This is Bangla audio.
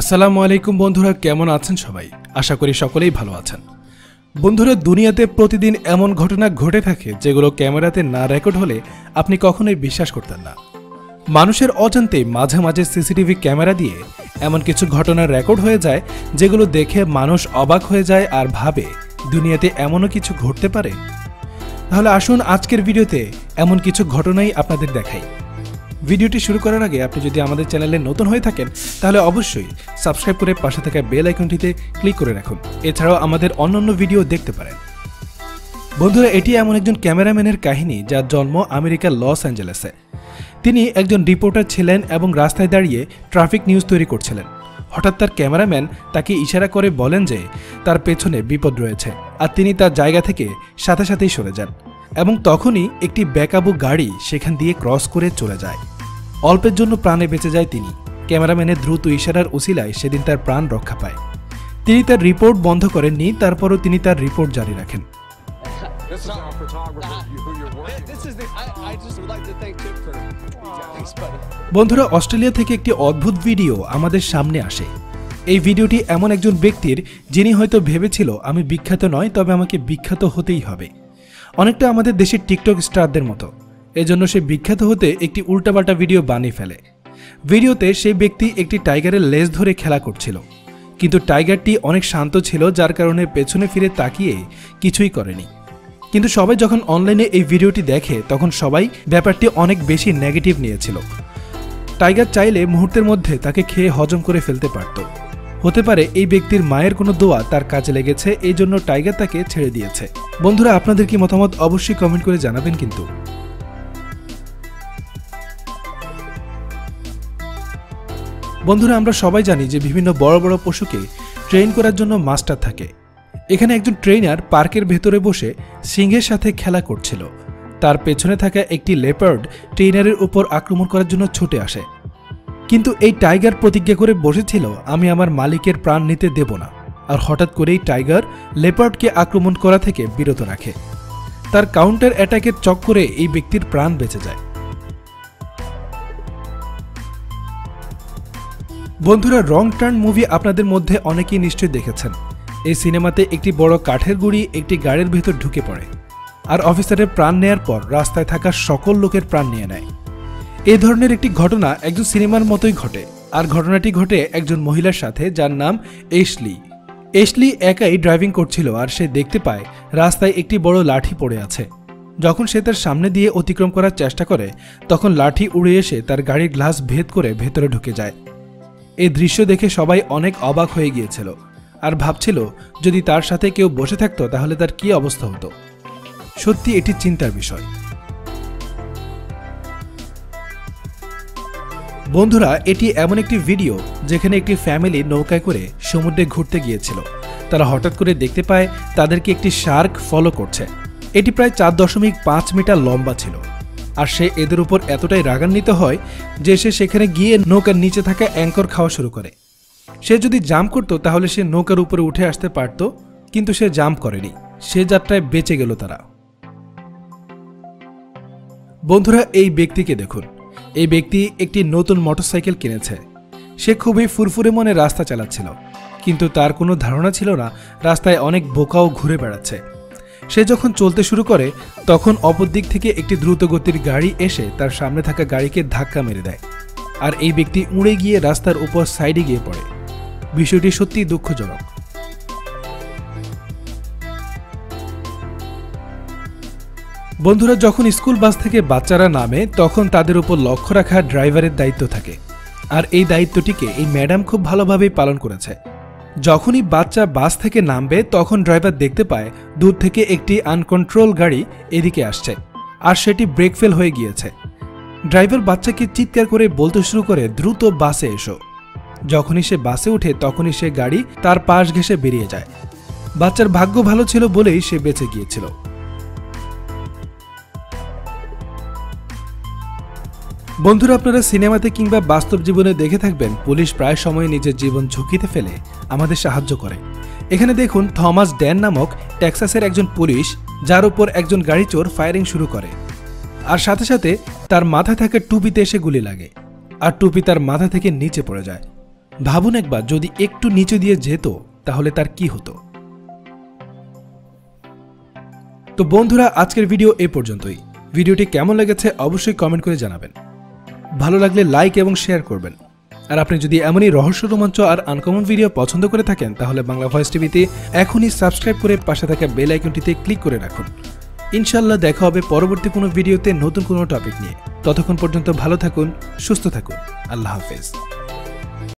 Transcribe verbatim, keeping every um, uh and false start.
আসসালামু আলাইকুম বন্ধুরা, কেমন আছেন সবাই? আশা করি সকলেই ভালো আছেন। বন্ধুরা, দুনিয়াতে প্রতিদিন এমন ঘটনা ঘটে থাকে যেগুলো ক্যামেরাতে না রেকর্ড হলে আপনি কখনোই বিশ্বাস করতেন না। মানুষের অজান্তেই মাঝে মাঝে সিসিটিভি ক্যামেরা দিয়ে এমন কিছু ঘটনা রেকর্ড হয়ে যায় যেগুলো দেখে মানুষ অবাক হয়ে যায় আর ভাবে দুনিয়াতে এমনও কিছু ঘটতে পারে। তাহলে আসুন আজকের ভিডিওতে এমন কিছু ঘটনাই আপনাদের দেখাই। ভিডিওটি শুরু করার আগে আপনি যদি আমাদের চ্যানেলে নতুন হয়ে থাকেন তাহলে অবশ্যই সাবস্ক্রাইব করে পাশে থাকা বেল আইকনটিতে ক্লিক করে রাখুন। এছাড়াও আমাদের অন্যান্য ভিডিও দেখতে পারেন। বন্ধুরা, এটি এমন একজন ক্যামেরাম্যানের কাহিনী যার জন্ম আমেরিকার লস অ্যাঞ্জেলেসে। তিনি একজন রিপোর্টার ছিলেন এবং রাস্তায় দাঁড়িয়ে ট্রাফিক নিউজ তৈরি করছিলেন। হঠাৎ তার ক্যামেরাম্যান তাকে ইশারা করে বলেন যে তার পেছনে বিপদ রয়েছে, আর তিনি তার জায়গা থেকে সাথে সাথেই সরে যান এবং তখনই একটি বেকাবু গাড়ি সেখান দিয়ে ক্রস করে চলে যায়। অল্পের জন্য প্রাণে বেঁচে যায় তিনি। ক্যামেরাম্যানের দ্রুত ইশারার উসিলায় সেদিন তার প্রাণ রক্ষা পায়। তিনি তার রিপোর্ট বন্ধ করেননি, তারপরও তিনি তার রিপোর্ট জারি রাখেন। বন্ধুরা, অস্ট্রেলিয়া থেকে একটি অদ্ভুত ভিডিও আমাদের সামনে আসে। এই ভিডিওটি এমন একজন ব্যক্তির যিনি হয়তো ভেবেছিল আমি বিখ্যাত নয়, তবে আমাকে বিখ্যাত হতেই হবে। অনেকটা আমাদের দেশের টিকটক স্টারদের মতো। এজন্য সে বিখ্যাত হতে একটি উল্টাপাল্টা ভিডিও বানিয়ে ফেলে। ভিডিওতে সেই ব্যক্তি একটি টাইগারের লেজ ধরে খেলা করছিল, কিন্তু টাইগারটি অনেক শান্ত ছিল, যার কারণে পেছনে ফিরে তাকিয়ে কিছুই করেনি। কিন্তু সবাই যখন অনলাইনে এই ভিডিওটি দেখে তখন সবাই ব্যাপারটি অনেক বেশি নেগেটিভ নিয়েছিল। টাইগার চাইলে মুহূর্তের মধ্যে তাকে খেয়ে হজম করে ফেলতে পারত। হতে পারে এই ব্যক্তির মায়ের কোনো দোয়া তার কাজে লেগেছে, এই জন্য টাইগার তাকে ছেড়ে দিয়েছে। বন্ধুরা, আপনাদের কি মতামত অবশ্যই কমেন্ট করে জানাবেন। কিন্তু বন্ধুরা, আমরা সবাই জানি যে বিভিন্ন বড় বড় পশুকে ট্রেন করার জন্য মাস্টার থাকে। এখানে একজন ট্রেনার পার্কের ভেতরে বসে সিংহের সাথে খেলা করছিল। তার পেছনে থাকা একটি লেপার্ড ট্রেনারের উপর আক্রমণ করার জন্য ছুটে আসে, কিন্তু এই টাইগার প্রতিজ্ঞা করে বসেছিল আমি আমার মালিকের প্রাণ নিতে দেব না। আর হঠাৎ করেই টাইগার লেপার্ডকে আক্রমণ করা থেকে বিরত রাখে। তার কাউন্টার অ্যাটাকের চক্করে এই ব্যক্তির প্রাণ বেঁচে যায়। বন্ধুরা, রং টার্ন মুভি আপনাদের মধ্যে অনেকেই নিশ্চয়ই দেখেছেন। এই সিনেমাতে একটি বড় কাঠের গুঁড়ি একটি গাড়ির ভেতর ঢুকে পড়ে আর অফিসারের প্রাণ নেয়ার পর রাস্তায় থাকা সকল লোকের প্রাণ নিয়ে নেয়। এই ধরনের একটি ঘটনা একজন সিনেমার মতোই ঘটে, আর ঘটনাটি ঘটে একজন মহিলার সাথে যার নাম এশলি। এশলি একাই ড্রাইভিং করছিল আর সে দেখতে পায় রাস্তায় একটি বড় লাঠি পড়ে আছে। যখন সে তার সামনে দিয়ে অতিক্রম করার চেষ্টা করে তখন লাঠি উড়ে এসে তার গাড়ির গ্লাস ভেদ করে ভেতরে ঢুকে যায়। এই দৃশ্য দেখে সবাই অনেক অবাক হয়ে গিয়েছিল আর ভাবছিল যদি তার সাথে কেউ বসে থাকতো তাহলে তার কি অবস্থা হতো। সত্যি এটি চিন্তার বিষয়। বন্ধুরা, এটি এমন একটি ভিডিও যেখানে একটি ফ্যামিলি নৌকায় করে সমুদ্রে ঘুরতে গিয়েছিল। তারা হঠাৎ করে দেখতে পায় তাদেরকে একটি শার্ক ফলো করছে। এটি প্রায় চার দশমিক পাঁচ মিটার লম্বা ছিল, আর সে এদের উপর এতটাই রাগান্বিত হয় যে সে সেখানে গিয়ে নৌকার নিচে থাকা অ্যাঙ্কর খাওয়া শুরু করে। সে যদি জাম্প করতো তাহলে সে নৌকার উপরে উঠে আসতে পারত, কিন্তু সে জাম্প করেনি। সে যাত্রায় বেঁচে গেল তারা। বন্ধুরা, এই ব্যক্তিকে দেখুন। এই ব্যক্তি একটি নতুন মোটরসাইকেল কিনেছে। সে খুবই ফুরফুরে মনে রাস্তা চালাচ্ছিল, কিন্তু তার কোনো ধারণা ছিল না রাস্তায় অনেক বোকাও ঘুরে বেড়াচ্ছে। সে যখন চলতে শুরু করে তখন অপর দিক থেকে একটি দ্রুতগতির গাড়ি এসে তার সামনে থাকা গাড়িকে ধাক্কা মেরে দেয়, আর এই ব্যক্তি উড়ে গিয়ে রাস্তার উপর সাইডে গিয়ে পড়ে। বিষয়টি সত্যিই দুঃখজনক। বন্ধুরা, যখন স্কুল বাস থেকে বাচ্চারা নামে তখন তাদের উপর লক্ষ্য রাখা ড্রাইভারের দায়িত্ব থাকে, আর এই দায়িত্বটিকে এই ম্যাডাম খুব ভালোভাবেই পালন করেছে। যখনই বাচ্চা বাস থেকে নামবে তখন ড্রাইভার দেখতে পায় দূর থেকে একটি আনকন্ট্রোল গাড়ি এদিকে আসছে, আর সেটি ব্রেক ফেল হয়ে গিয়েছে। ড্রাইভার বাচ্চাকে চিৎকার করে বলতে শুরু করে দ্রুত বাসে এসো। যখনই সে বাসে ওঠে তখনই সে গাড়ি তার পাশ ঘেঁষে বেরিয়ে যায়। বাচ্চার ভাগ্য ভালো ছিল বলেই সে বেঁচে গিয়েছিল। বন্ধুরা, আপনারা সিনেমাতে কিংবা বাস্তব জীবনে দেখে থাকবেন পুলিশ প্রায় সময় নিজের জীবন ঝুঁকিতে ফেলে আমাদের সাহায্য করে। এখানে দেখুন থমাস ড্যান নামক টেক্সাসের একজন পুলিশ, যার উপর একজন গাড়ি চোর ফায়ারিং শুরু করে, আর সাথে সাথে তার মাথায় থাকা টুপিতে এসে গুলি লাগে, আর টুপি তার মাথা থেকে নিচে পড়ে যায়। ভাবুন একবার যদি একটু নিচে দিয়ে যেত তাহলে তার কি হতো। তো বন্ধুরা, আজকের ভিডিও এ পর্যন্তই। ভিডিওটি কেমন লেগেছে অবশ্যই কমেন্ট করে জানাবেন। ভালো লাগলে লাইক এবং শেয়ার করবেন। আর আপনি যদি এমনই রহস্য, রোমাঞ্চ আর আনকমন ভিডিও পছন্দ করে থাকেন তাহলে বাংলা ভয়েস টিভিতে এখনই সাবস্ক্রাইব করে পাশে থাকা বেল আইকনটিতে ক্লিক করে রাখুন। ইনশাআল্লাহ দেখা হবে পরবর্তী কোনো ভিডিওতে নতুন কোনো টপিক নিয়ে। ততক্ষণ পর্যন্ত ভালো থাকুন, সুস্থ থাকুন। আল্লাহ হাফেজ।